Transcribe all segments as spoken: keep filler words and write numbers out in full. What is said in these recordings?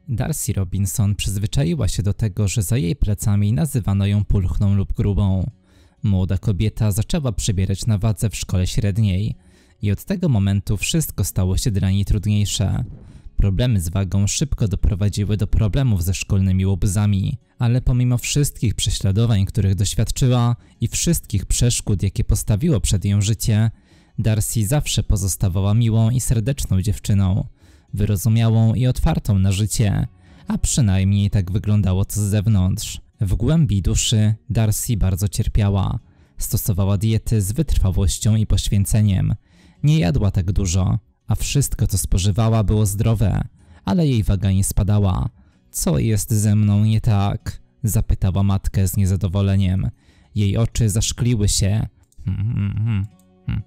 Darcy Robinson przyzwyczaiła się do tego, że za jej plecami nazywano ją pulchną lub grubą. Młoda kobieta zaczęła przybierać na wadze w szkole średniej i od tego momentu wszystko stało się dla niej trudniejsze. Problemy z wagą szybko doprowadziły do problemów ze szkolnymi łobuzami, ale pomimo wszystkich prześladowań, których doświadczyła i wszystkich przeszkód, jakie postawiło przed nią życie, Darcy zawsze pozostawała miłą i serdeczną dziewczyną, wyrozumiałą i otwartą na życie, a przynajmniej tak wyglądało to z zewnątrz. W głębi duszy Darcy bardzo cierpiała. Stosowała diety z wytrwałością i poświęceniem. Nie jadła tak dużo, a wszystko co spożywała było zdrowe, ale jej waga nie spadała. Co jest ze mną nie tak? Zapytała matkę z niezadowoleniem. Jej oczy zaszkliły się, hmm, hmm, hmm, hmm.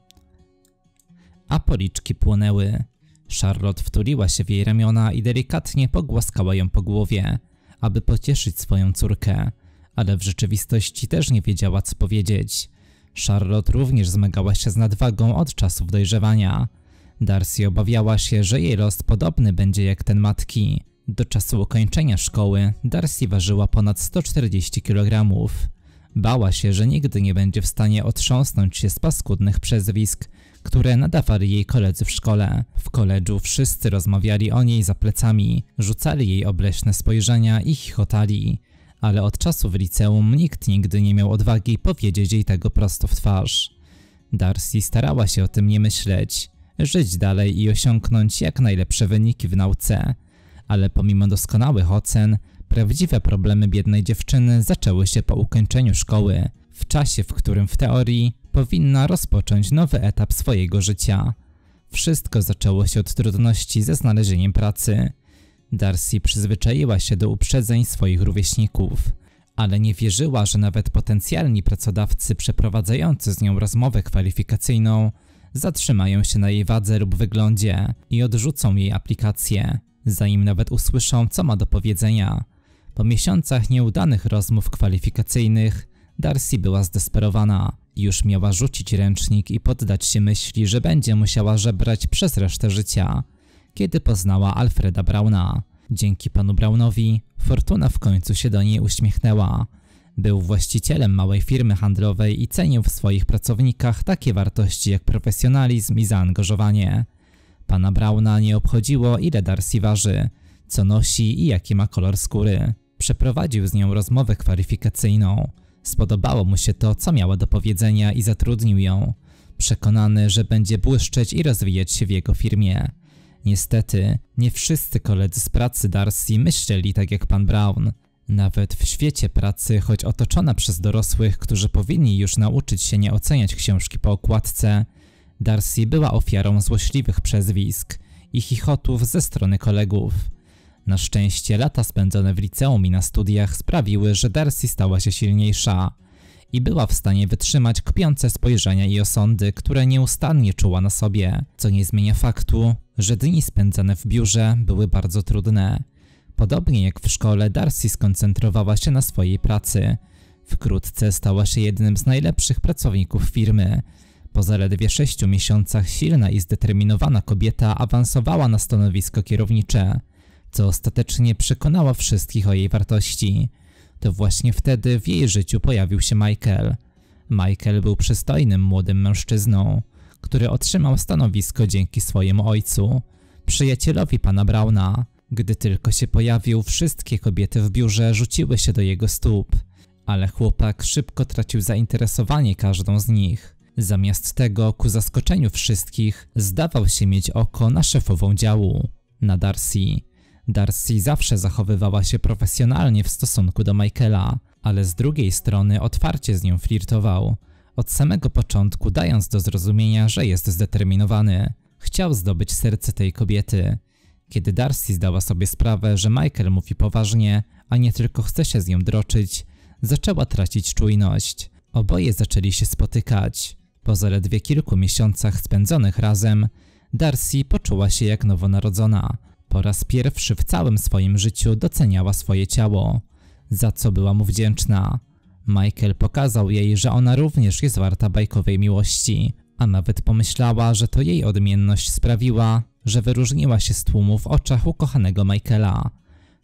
a policzki płonęły. Charlotte wtuliła się w jej ramiona i delikatnie pogłaskała ją po głowie, aby pocieszyć swoją córkę, ale w rzeczywistości też nie wiedziała, co powiedzieć. Charlotte również zmagała się z nadwagą od czasów dojrzewania. Darcy obawiała się, że jej los podobny będzie jak ten matki. Do czasu ukończenia szkoły Darcy ważyła ponad sto czterdzieści kilogramów. Bała się, że nigdy nie będzie w stanie otrząsnąć się z paskudnych przezwisk, które nadawali jej koledzy w szkole. W koledżu wszyscy rozmawiali o niej za plecami, rzucali jej obleśne spojrzenia i chichotali, ale od czasu w liceum nikt nigdy nie miał odwagi powiedzieć jej tego prosto w twarz. Darcy starała się o tym nie myśleć, żyć dalej i osiągnąć jak najlepsze wyniki w nauce, ale pomimo doskonałych ocen, prawdziwe problemy biednej dziewczyny zaczęły się po ukończeniu szkoły, w czasie, w którym w teorii powinna rozpocząć nowy etap swojego życia. Wszystko zaczęło się od trudności ze znalezieniem pracy. Darcy przyzwyczaiła się do uprzedzeń swoich rówieśników, ale nie wierzyła, że nawet potencjalni pracodawcy przeprowadzający z nią rozmowę kwalifikacyjną zatrzymają się na jej wadze lub wyglądzie i odrzucą jej aplikację, zanim nawet usłyszą, co ma do powiedzenia. Po miesiącach nieudanych rozmów kwalifikacyjnych Darcy była zdesperowana. Już miała rzucić ręcznik i poddać się myśli, że będzie musiała żebrać przez resztę życia, kiedy poznała Alfreda Browna. Dzięki panu Brownowi fortuna w końcu się do niej uśmiechnęła. Był właścicielem małej firmy handlowej i cenił w swoich pracownikach takie wartości jak profesjonalizm i zaangażowanie. Pana Browna nie obchodziło, ile Darcy waży, co nosi i jaki ma kolor skóry. Przeprowadził z nią rozmowę kwalifikacyjną. Spodobało mu się to, co miała do powiedzenia i zatrudnił ją, przekonany, że będzie błyszczeć i rozwijać się w jego firmie. Niestety, nie wszyscy koledzy z pracy Darcy myśleli tak jak pan Brown. Nawet w świecie pracy, choć otoczona przez dorosłych, którzy powinni już nauczyć się nie oceniać książki po okładce, Darcy była ofiarą złośliwych przezwisk i chichotów ze strony kolegów. Na szczęście lata spędzone w liceum i na studiach sprawiły, że Darcy stała się silniejsza i była w stanie wytrzymać kpiące spojrzenia i osądy, które nieustannie czuła na sobie, co nie zmienia faktu, że dni spędzane w biurze były bardzo trudne. Podobnie jak w szkole, Darcy skoncentrowała się na swojej pracy. Wkrótce stała się jednym z najlepszych pracowników firmy. Po zaledwie sześciu miesiącach silna i zdeterminowana kobieta awansowała na stanowisko kierownicze, co ostatecznie przekonała wszystkich o jej wartości. To właśnie wtedy w jej życiu pojawił się Michael. Michael był przystojnym młodym mężczyzną, który otrzymał stanowisko dzięki swojemu ojcu, przyjacielowi pana Browna. Gdy tylko się pojawił, wszystkie kobiety w biurze rzuciły się do jego stóp, ale chłopak szybko tracił zainteresowanie każdą z nich. Zamiast tego, ku zaskoczeniu wszystkich, zdawał się mieć oko na szefową działu, na Darcy. Darcy zawsze zachowywała się profesjonalnie w stosunku do Michaela, ale z drugiej strony otwarcie z nią flirtował, od samego początku dając do zrozumienia, że jest zdeterminowany. Chciał zdobyć serce tej kobiety. Kiedy Darcy zdała sobie sprawę, że Michael mówi poważnie, a nie tylko chce się z nią droczyć, zaczęła tracić czujność. Oboje zaczęli się spotykać. Po zaledwie kilku miesiącach spędzonych razem, Darcy poczuła się jak nowonarodzona. Po raz pierwszy w całym swoim życiu doceniała swoje ciało, za co była mu wdzięczna. Michael pokazał jej, że ona również jest warta bajkowej miłości, a nawet pomyślała, że to jej odmienność sprawiła, że wyróżniła się z tłumu w oczach ukochanego Michaela.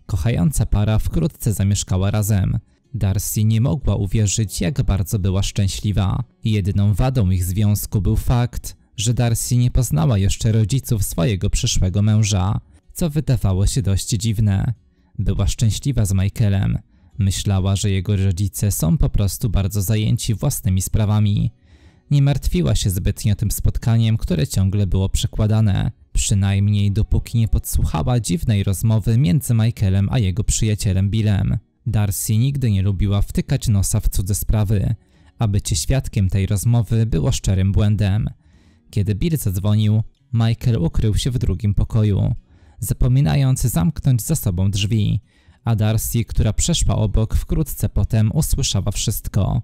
Kochająca para wkrótce zamieszkała razem. Darcy nie mogła uwierzyć, jak bardzo była szczęśliwa. Jedyną wadą ich związku był fakt, że Darcy nie poznała jeszcze rodziców swojego przyszłego męża, co wydawało się dość dziwne. Była szczęśliwa z Michaelem. Myślała, że jego rodzice są po prostu bardzo zajęci własnymi sprawami. Nie martwiła się zbytnio tym spotkaniem, które ciągle było przekładane. Przynajmniej dopóki nie podsłuchała dziwnej rozmowy między Michaelem a jego przyjacielem Billem. Darcy nigdy nie lubiła wtykać nosa w cudze sprawy, a bycie świadkiem tej rozmowy było szczerym błędem. Kiedy Bill zadzwonił, Michael ukrył się w drugim pokoju, zapominając zamknąć za sobą drzwi, a Darcy, która przeszła obok, wkrótce potem usłyszała wszystko.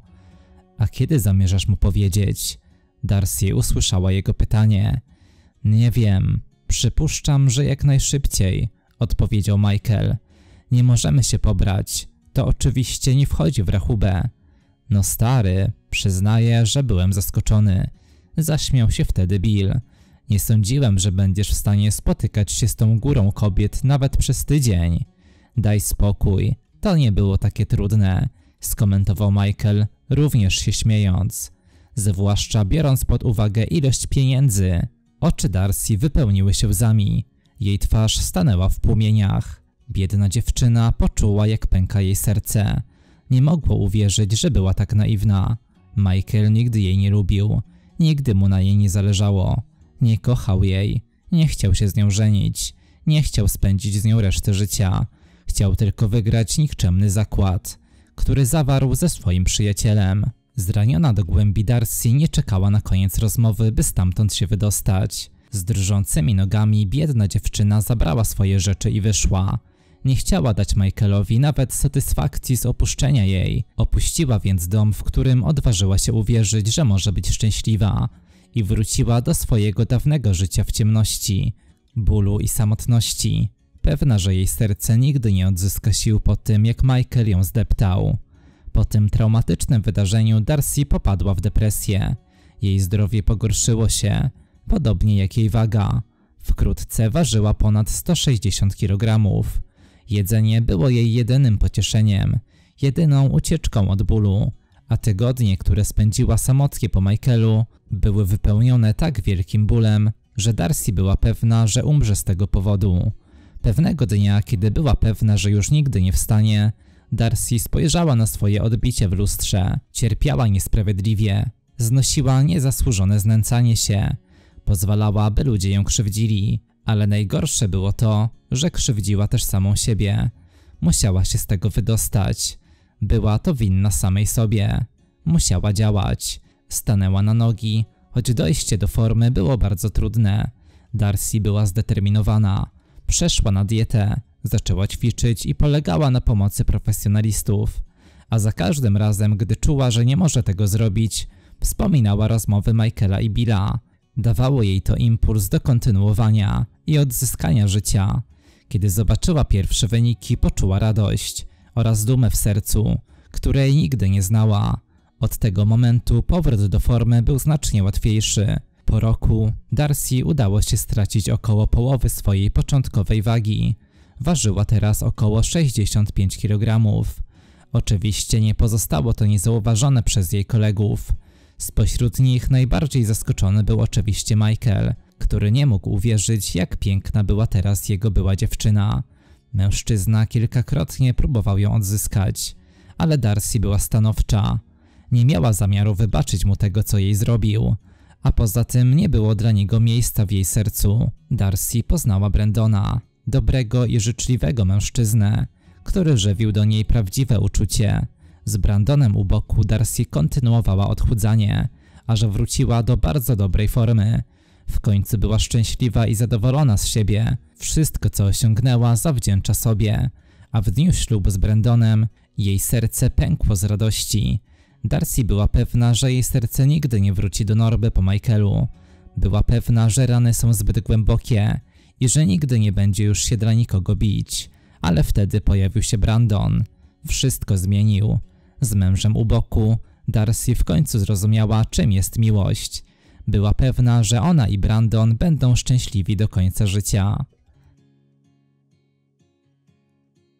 A kiedy zamierzasz mu powiedzieć? Darcy usłyszała jego pytanie. Nie wiem, przypuszczam, że jak najszybciej, odpowiedział Michael. Nie możemy się pobrać, to oczywiście nie wchodzi w rachubę. No stary, przyznaję, że byłem zaskoczony. Zaśmiał się wtedy Bill. Nie sądziłem, że będziesz w stanie spotykać się z tą górą kobiet nawet przez tydzień. Daj spokój, to nie było takie trudne, skomentował Michael, również się śmiejąc. Zwłaszcza biorąc pod uwagę ilość pieniędzy. Oczy Darcy wypełniły się łzami. Jej twarz stanęła w płomieniach. Biedna dziewczyna poczuła, jak pęka jej serce. Nie mogła uwierzyć, że była tak naiwna. Michael nigdy jej nie lubił. Nigdy mu na jej nie zależało. Nie kochał jej. Nie chciał się z nią żenić. Nie chciał spędzić z nią resztę życia. Chciał tylko wygrać nikczemny zakład, który zawarł ze swoim przyjacielem. Zraniona do głębi Darcy nie czekała na koniec rozmowy, by stamtąd się wydostać. Z drżącymi nogami biedna dziewczyna zabrała swoje rzeczy i wyszła. Nie chciała dać Michaelowi nawet satysfakcji z opuszczenia jej. Opuściła więc dom, w którym odważyła się uwierzyć, że może być szczęśliwa, i wróciła do swojego dawnego życia w ciemności, bólu i samotności. Pewna, że jej serce nigdy nie odzyska sił po tym, jak Michael ją zdeptał. Po tym traumatycznym wydarzeniu Darcy popadła w depresję. Jej zdrowie pogorszyło się, podobnie jak jej waga. Wkrótce ważyła ponad sto sześćdziesiąt kilogramów. Jedzenie było jej jedynym pocieszeniem, jedyną ucieczką od bólu, a tygodnie, które spędziła samotnie po Michaelu, były wypełnione tak wielkim bólem, że Darcy była pewna, że umrze z tego powodu. Pewnego dnia, kiedy była pewna, że już nigdy nie wstanie, Darcy spojrzała na swoje odbicie w lustrze. Cierpiała niesprawiedliwie, znosiła niezasłużone znęcanie się, pozwalała, by ludzie ją krzywdzili, ale najgorsze było to, że krzywdziła też samą siebie. Musiała się z tego wydostać. Była to winna samej sobie. Musiała działać. Stanęła na nogi, choć dojście do formy było bardzo trudne. Darcy była zdeterminowana. Przeszła na dietę, zaczęła ćwiczyć i polegała na pomocy profesjonalistów. A za każdym razem, gdy czuła, że nie może tego zrobić, wspominała rozmowy Michaela i Billa. Dawało jej to impuls do kontynuowania i odzyskania życia. Kiedy zobaczyła pierwsze wyniki, poczuła radość oraz dumę w sercu, której nigdy nie znała. Od tego momentu powrót do formy był znacznie łatwiejszy. Po roku Darcy udało się stracić około połowy swojej początkowej wagi. Ważyła teraz około sześćdziesiąt pięć kilogramów. Oczywiście nie pozostało to niezauważone przez jej kolegów. Spośród nich najbardziej zaskoczony był oczywiście Michael, który nie mógł uwierzyć, jak piękna była teraz jego była dziewczyna. Mężczyzna kilkakrotnie próbował ją odzyskać, ale Darcy była stanowcza. Nie miała zamiaru wybaczyć mu tego, co jej zrobił, a poza tym nie było dla niego miejsca w jej sercu. Darcy poznała Brandona, dobrego i życzliwego mężczyznę, który żywił do niej prawdziwe uczucie. Z Brandonem u boku Darcy kontynuowała odchudzanie, aż wróciła do bardzo dobrej formy. W końcu była szczęśliwa i zadowolona z siebie. Wszystko, co osiągnęła, zawdzięcza sobie, a w dniu ślubu z Brandonem jej serce pękło z radości. Darcy była pewna, że jej serce nigdy nie wróci do normy po Michaelu. Była pewna, że rany są zbyt głębokie i że nigdy nie będzie już się dla nikogo bić. Ale wtedy pojawił się Brandon. Wszystko zmienił. Z mężem u boku Darcy w końcu zrozumiała, czym jest miłość. Była pewna, że ona i Brandon będą szczęśliwi do końca życia.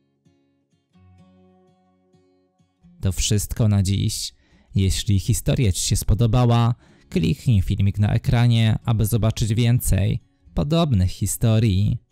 To wszystko na dziś. Jeśli historia Ci się spodobała, kliknij filmik na ekranie, aby zobaczyć więcej podobnych historii.